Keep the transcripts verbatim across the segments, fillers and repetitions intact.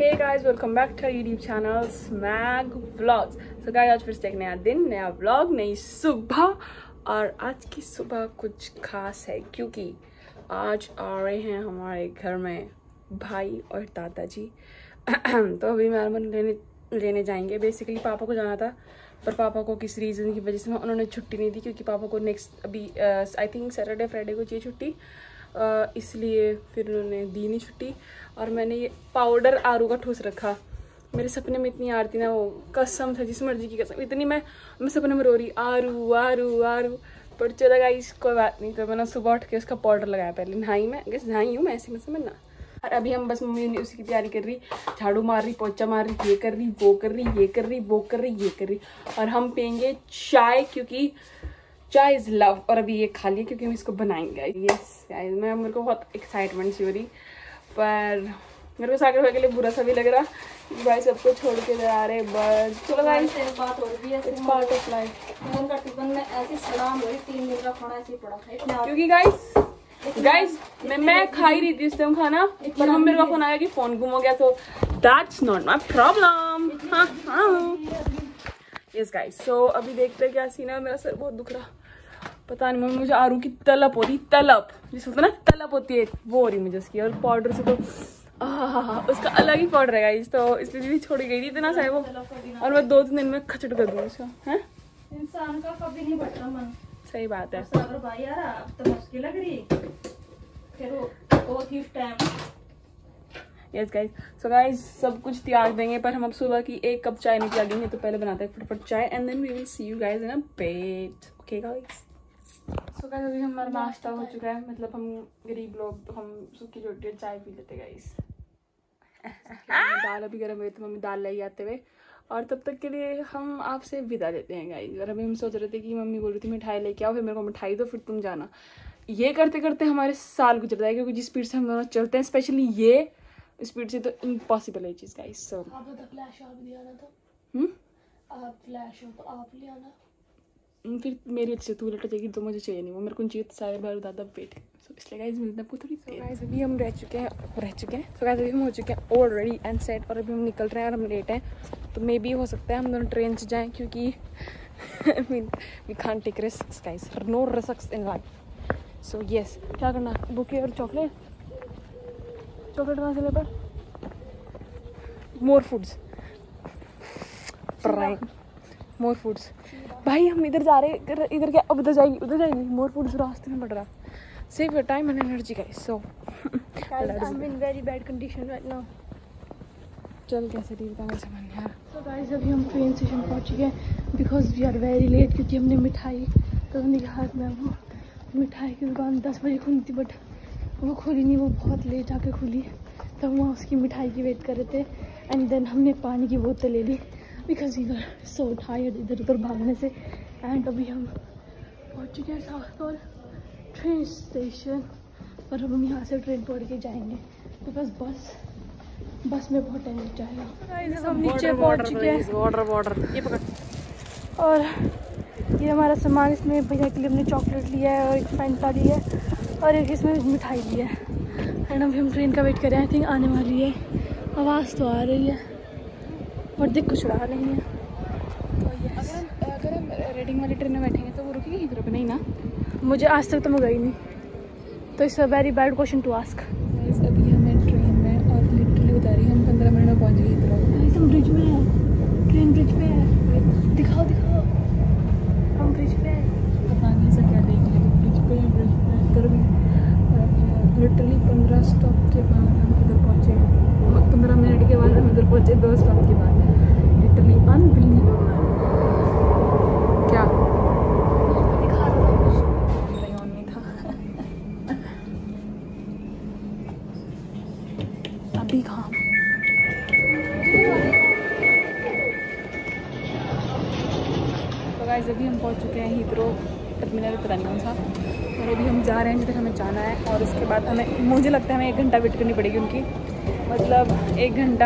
Hey guys, welcome back to YouTube channel Smag Vlogs. So guys, आज फिर से एक नया दिन, नया व्लॉग, नई सुबह। और आज की सुबह कुछ खास है क्योंकि आज आ रहे हैं हमारे घर में भाई और दादाजी। तो अभी मेहमान लेने लेने जाएंगे। बेसिकली पापा को जाना था, पर पापा को किस रीज़न की वजह से उन्होंने छुट्टी नहीं दी, क्योंकि पापा को नेक्स्ट अभी आई थिंक सैटरडे फ्राइडे को चाहिए छुट्टी, uh, इसलिए फिर उन्होंने दी नहीं छुट्टी। और मैंने ये पाउडर आरू का ठूस रखा। मेरे सपने में इतनी आरती ना, वो कसम था, जिस मर्जी की कसम, इतनी मैं मैं सपने में रो रही आरू आरू आरू। पर चला गाइस, कोई बात नहीं। तो मैंने सुबह उठ के उसका पाउडर लगाया। पहले नहाई, मैं गैस नहाई हूँ मैं, ऐसे में समझना। और अभी हम बस मम्मी उसी की तैयारी कर रही, झाड़ू मार रही, पोछा मार रही, ये कर रही, वो कर रही, ये कर रही, वो कर रही, ये कर रही। और हम पियेंगे चाय, क्योंकि चाय इज लव। और अभी ये खा लिया क्योंकि हम इसको बनाएंगे। यस गाइस, मैं मेरे को बहुत एक्साइटमेंट सी हो रही, पर मेरे को सागर भाई के लिए बुरा सा भी लग रहा कि भाई सबको छोड़ के जा रहे। बस चलो गाइस, बात हो रही है, it's part of life. Phone का टिफिन में ऐसी सलाम हुई, तीन दिन का खाना ऐसे ही पड़ा था। क्योंकि गाइस गाइस मैं मैं खा ही रही थी इस टाइम खाना, पर हम मेरे का फोन आया कि फोन गुम हो गया। तो दैट्स नॉट माय प्रॉब्लम। हाँ हाँ यस गाइस, सो अभी देखते हैं क्या सीन है। मेरा सर बहुत दुख रहा, पता नहीं, मुझे आरू की तलब होती, तलब जिसको होता है ना, तलब होती है, वो हो रही मुझे उसकी। और पाउडर से तो आहा, उसका अलग ही पाउडर है गाइस। तो इसलिए दीदी छोड़ी गई थी इतना सा है वो, और मैं दो तीन दिन में खचट कर दूँ उसका। है इंसान का कभी नहीं बढ़ता मन। सही बात है। सागर भाई यार, अब तो मुश्किल लग रही, फिर वो बहुत ही time. Yes guys, so guys सब कुछ त्याग देंगे, पर हम अब सुबह की एक कप चाय नहीं त्यागेंगे। तो पहले बनाते हैं फटाफट चाय, and then we will see you guys in a bit. Okay guys, so guys अभी हमारा नाश्ता हो चुका है। मतलब हम गरीब लोग तो हम सूखी रोटी और चाय पी लेते गाइस। दाल अभी गर्म हुई तो मम्मी दाल ले आते हुए, और तब तक के लिए हम आपसे विदा लेते हैं गाइस। और अभी हम सोच रहे थे कि मम्मी बोल रही थी मिठाई लेके आओ, फिर मेरे को मिठाई दो, फिर तुम जाना। ये करते करते हमारे साल गुजरता है, क्योंकि जिस स्पीड से हम दोनों चलते हैं, स्पेशली ये स्पीड से, तो इम्पॉसिबल है चीज गाइस। सो आप तो फ्लैश आप ले आना था। हम्म आप फ्लैश हो तो आप ले आना। फिर मेरी अच्छी तू लेटर चाहिए तो मुझे चाहिए नहीं, वो मेरे को चाहिए तो सारे बार दादा पेट। सो इसलिए गाइस मिलते हैं आपको थोड़ी देर। गाइस अभी हम रह चुके हैं रह चुके हैं सो गाइस अभी हम हो चुके हैं ऑलरेडी एंड सेट। और अभी हम निकल रहे हैं और हम लेट हैं, तो मे बी हो सकता है हम दोनों ट्रेन से जाएं, क्योंकि I mean we can't take risks guys, no risks in life. So yes, क्या करना, बुके और चॉकलेट चॉकलेट कहाँ से ले पर मोर फूड्स मोर फूड्स। भाई हम इधर जा रहे हैं, इधर क्या, अब उधर जाएगी उधर जाएगी। मोर फूड्स रास्ते में पड़ रहा। Save your time and energy guys. So I am in very bad condition right now. चल कैसे डील का समझ नहीं आ रहा। सो गाइस अभी हम ट्रेन स्टेशन पहुंच चुके हैं, because we are very late, क्योंकि हमने मिठाई तो उनके हाथ में, वो मिठाई की दुकान दस बजे खुली थी, बट वो खुली नहीं, वो बहुत लेट आके खुली। तो हम वहाँ उसकी मिठाई की वेट कर रहे थे, एंड देन हमने पानी की बोतल ले ली, because we were so tired इधर उधर भागने से। एंड अभी हम पहुँच चुके हैं साउथ ट्रेन स्टेशन, और हम यहाँ से ट्रेन पकड़ के जाएंगे, बिकॉज बस बस में बहुत टाइम लग जाएगा। हम नीचे पहुँच चुके हैं, वाटर वाटर ये पकड़। और ये हमारा सामान, इसमें भैया के लिए हमने चॉकलेट लिया है, और एक फैंटा लिया है, और एक इसमें मिठाई लिया है। एंड अभी हम ट्रेन का वेट कर रहे हैं, आई थिंक आने वाली है। आवाज़ तो आ रही है, बट देख कुछ रहा नहीं है। तो ये अगर हम अगर हम रेडिंग वाली ट्रेन में बैठेंगे तो वो रुकेगी इधर पे नहीं ना? मुझे आज तक तो मैं गई नहीं, तो it's a very bad question to ask. अभी हमें ट्रेन में और लिटरली उतारी, हम पंद्रह मिनट में पहुँच गए इधर। हम ब्रिज में है, ट्रेन ब्रिज पे है, दिखाओ दिखाओ, हम ब्रिज पे है। पता नहीं ऐसा क्या देख लिया, ब्रिज पे ब्रिज पे इधर भी। लिटरली पंद्रह स्टॉप के बाद हम इधर पहुँचे, पंद्रह मिनट के बाद हम इधर पहुँचे, दो स्टॉप के बाद। Literally unbelievable. क्या दिखा रहा था कुछ, नहीं ऑन नहीं था। अभी कहाँ तो गाइस अभी हम पहुँच चुके हैं हीथ्रो टर्मिनल, पता नहीं कौन सा। और अभी हम जा रहे हैं जिधर हमें जाना है, और उसके बाद हमें, मुझे लगता है हमें एक घंटा वेट करनी पड़ेगी उनकी। मतलब एक घंटा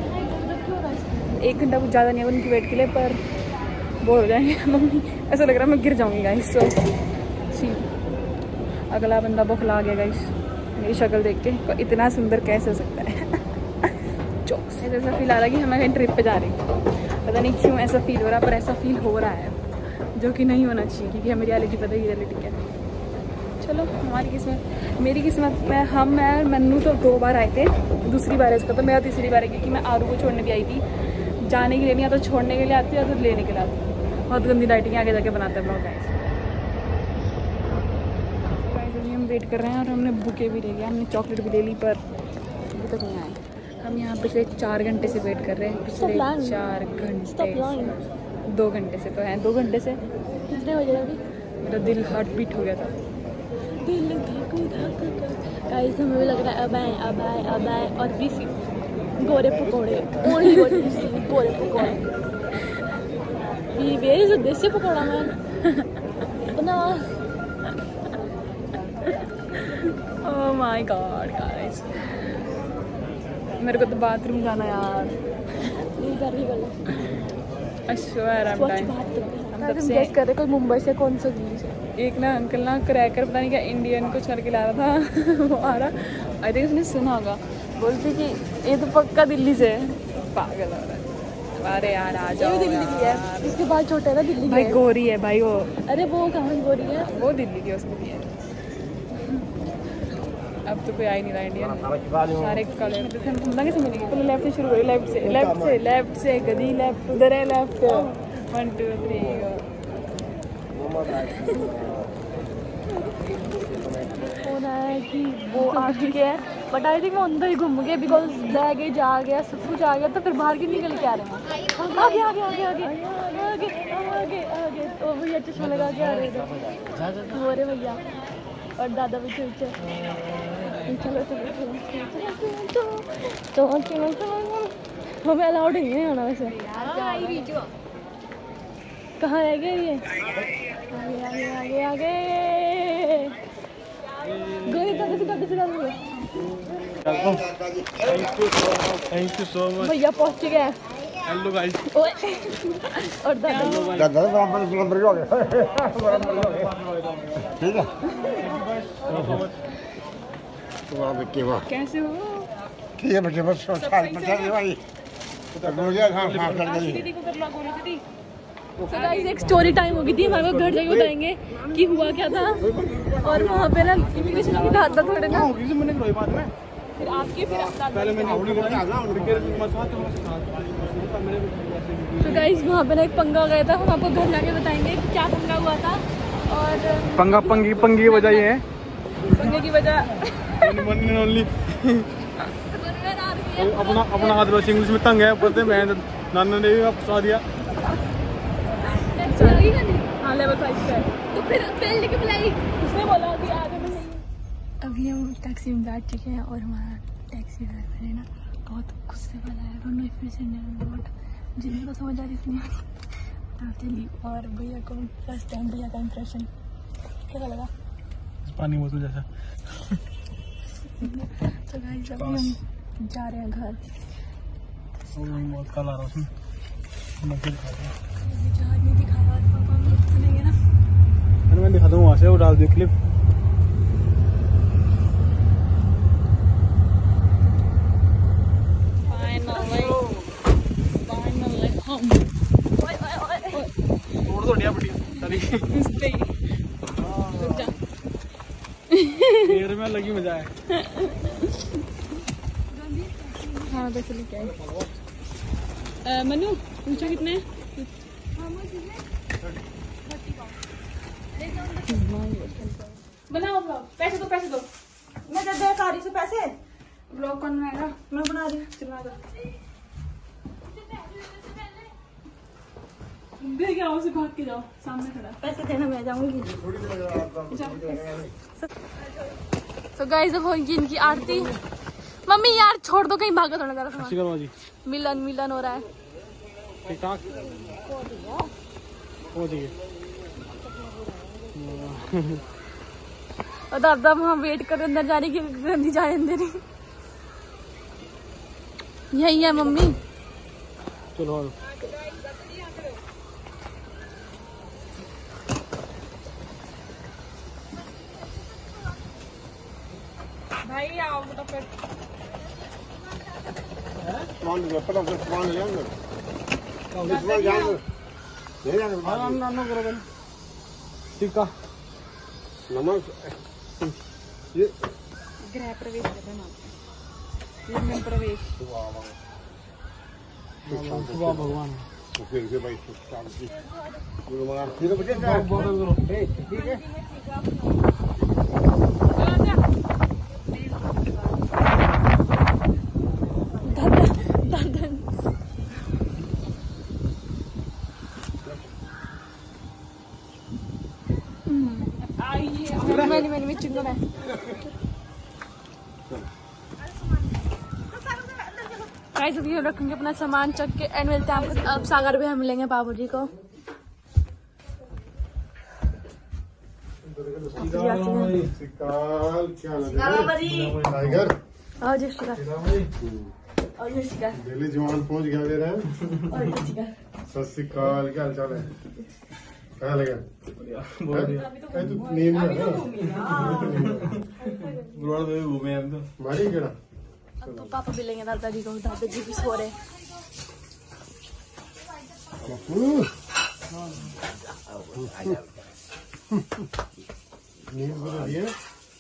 एक घंटा कुछ ज़्यादा नहीं है उनकी वेट के लिए, पर बोर हो जाएंगे मम्मी, ऐसा लग रहा है मैं गिर जाऊँगी गाइस। सो सी अगला बंदा बौखला आ गया गाइस, मेरी शक्ल देख के, इतना सुंदर कैसे हो सकता है। जोक्स। ऐसा ऐसा फील आ रहा है कि हमें कहीं ट्रिप पे जा रहे हैं। पता नहीं क्यों ऐसा फील हो रहा है, पर ऐसा फील हो रहा है जो कि नहीं होना चाहिए, क्योंकि हमें रियलिटी पता ही रियलिटी क्या है। चलो हमारी किस्मत, मेरी किस्मत में हम मैं और मन्नू तो दो बार आए थे, दूसरी बार है इसका, तो मेरा तीसरी बार है, क्योंकि मैं आरू को छोड़ने भी आई थी। जाने के लिए नहीं, या तो छोड़ने के लिए आती है या तो लेने के लिए आती है। बहुत गंदी लाइटिंग आगे जाके बनाते हैं ब्लॉग गाइस। गाइस अभी हम वेट कर रहे हैं और हमने बुके भी ले लिया, हमने चॉकलेट भी ले ली, पर अभी तक नहीं आए। हम यहाँ पिछले चार घंटे से वेट कर रहे हैं, पिछले चार घंटे, दो घंटे से तो हैं, दो घंटे से। कितने बजे अभी? मेरा दिल हार्ट बीट हो गया था। दिल धक धक गाइस हमें भी लग रहा है अब आए अब आए अब आए। और बीसी गोरे पकौड़े, ओनली गोरे पकौड़े। ये वेयर इज देसी पकौड़ा मैन बना। ओह माय गॉड गाइस, मेरे को तो बाथरूम जाना यार। नहीं कर रही गलत। I swear I am dying. हम से गेस कर रहे कोई मुंबई से, कौन सा दिल्ली से। एक ना अंकल ना क्रैकर पता नहीं क्या इंडियन कुछ करके ला रहा था वो आ रहा, आई थिंक उसने सुना होगा, बोलती कि ये तो पक्का दिल्ली से है। पागल हो रहा है। अरे यार आ जाओ, दिल्ली की है, इसके बाल छोटे है ना, दिल्ली भाई गोरी है भाई वो। अरे वो कहाँ गोरी है, वो दिल्ली की, उसको भी है। अब तो कोई आ ही नहीं रहा इंडियन, सारे काले। हम कैसे मिलेंगे? पहले लेफ्ट से शुरू करें, लेफ्ट से लेफ्ट से लेफ्ट से गदी लेफ्ट, उधर है लेफ्ट, वन टू थ्री। होना है कि वो आ चुके हैं, बट आई थिंक वो अंदर ही घूम गए, बिकॉज बैगेज आ गया, सब कुछ आ गया, तो फिर बाहर की निकल के आ रहे हैं। आगे आगे आगे आगे आगे आगे आगे तो भैया चश्मा लगा के आ रहे थे वो रे भैया, और दादा भी पीछे। चलो चलो चलो चलो चलो, हमें अलाउड नहीं है आना वैसे। कहाँ रह गए ये? आगे आगे आगे आगे गोरी कब से कब से कब थैंक यू सो मच भैया पहुंच गए। Hello guys. और दादा दादा बराबर बराबर हो गए, बराबर हो गए, ठीक है। तो आप के वो कैसे हो? ठीक है बच्चे, बस साल पचास भाई तो हो गया। हाँ हाँ कर गई। दीदी को कर लो, गोरी दीदी। तो गाइस एक स्टोरी टाइम होगी थी हमारे को, घर जाके बताएंगे कि हुआ क्या था। और वहाँ पे ना इमिग्रेशन की बात था थोड़े ना, मैंने कोई बात में फिर आपके फिर पहले मैंने तो गाइस वहाँ पे ना एक पंगा हो गया था, हम आपको घर जाके बताएंगे कि क्या पंगा हुआ था। और पंगा पंगी पंगी की वजह ये है, पंगे की वजह ओनली अपना अपना हाथ बस इंग्लिश में तंग है, बोलते मैं नाना ने भी फंसा दिया। हाँ लेवल फाइव पे तो फिर पहले लेके बुलाई, उसने बोला कि आगे में नहीं। अभी हम टैक्सी में बैठ चुके हैं और हमारा टैक्सी ड्राइवर है ना बहुत गुस्से वाला है, दोनों फिर से बहुत जिन्हें को समझ आ रही थी चली। और भैया को फर्स्ट टाइम भैया का इम्प्रेशन कैसा लगा? पानी बोतल जैसा। तो गाइस अभी हम जा रहे हैं घर। बहुत कल आ रहा उसमें जहाँ नहीं दिखाया पापा हम सुनेंगे ना। मैं दिखा दूँ वहाँ से, वो डाल दी क्लिप। तोड़ दो बढ़िया पेड़ में लगी मजा है। हाँ तो चलो क्या है मनु पूछो कितने बनाओ ब्लॉग, पैसे दो पैसे दो, मैं दे दे कारी से पैसे, ब्लॉग कौन बनाएगा? मैं बना रही हूँ। चला दो देख आओ से भाग के जाओ, सामने खड़ा। पैसे देना मैं जाऊंगी। तो गाइस अब होगी इनकी आरती। मम्मी यार छोड़ दो, कहीं भागा थोड़ा जरा सामान। करो जी, मिलन मिलन हो रहा है। ठीक ठाक हो जाइए। और दादा वहाँ वेट कर अंदर जाने की, गंदी जाने अंदर ही। यही है मम्मी। चलो भाई आओ फटाफट। सामान पता से सामान ले आएंगे सामान जाएंगे ले जाएंगे हाँ नानो करो पहले ठीक है नमक ये गृह प्रवेश करना नाम लिंग प्रवेश वाह भगवान फिर के भाई सुख शांति गुरु महाराज फिर बचे करो ठीक है मैंने मैंने में चिंगम है गाइस अभी हम रखेंगे अपना सामान चक के एंड मिलते हैं आपको अब सागर भी हम मिलेंगे बाबू जी को टाइगर आओ जी शिकार और ये शिकार दिल्ली जवान पहुंच गया मेरा और ये शिकार सत श्री अकाल क्या हाल चाल है क्या लगा बढ़िया तू नींद में है घूमे हम तो मारी केड़ा अब तो पापा मिलेंगे दादा जी को दादा जी भी सो रहे नींद पूरी हो रही है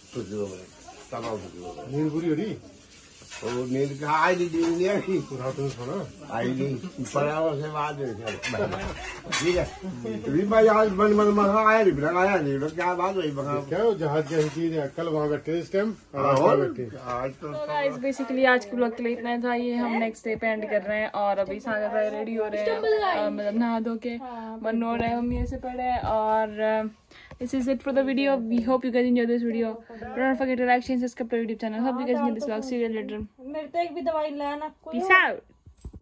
नींद पूरी हो रही और नींद का आई नहीं नींद नहीं आई रात में सोना आई नहीं ऊपर आवा से बाद ठीक है अभी मैं आज मन मन में आया नहीं बिना आया नहीं लोग क्या बात हुई बगा क्या हो जहाज की चीज है कल वहाँ बैठे इस टाइम और बैठे आज तो गाइस बेसिकली आज के ब्लॉग के लिए इतना था। ये हम नेक्स्ट डे पे एंड कर रहे हैं और अभी सागर भाई रेडी हो रहे हैं मतलब नहा धो के बन हो रहे हैं मम्मी से पड़े और this is it for the video. We hope you guys enjoyed this video. Don't forget to like, share, and subscribe to our YouTube channel. Hope you guys enjoyed this vlog. See you later. मेरे तो एक भी दवाई लाना Peace out.